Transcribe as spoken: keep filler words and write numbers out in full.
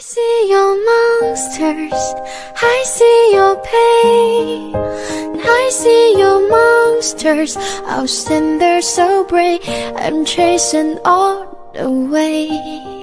see your monsters, I see your pain. I see your monsters, I'll stand there so brave and chasing all the way.